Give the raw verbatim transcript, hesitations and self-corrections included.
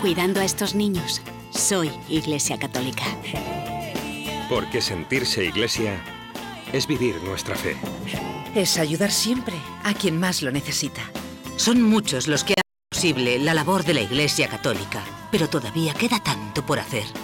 cuidando a estos niños. Soy Iglesia Católica. Porque sentirse Iglesia es vivir nuestra fe. Es ayudar siempre a quien más lo necesita. Son muchos los que hacen posible la labor de la Iglesia Católica, pero todavía queda tanto por hacer.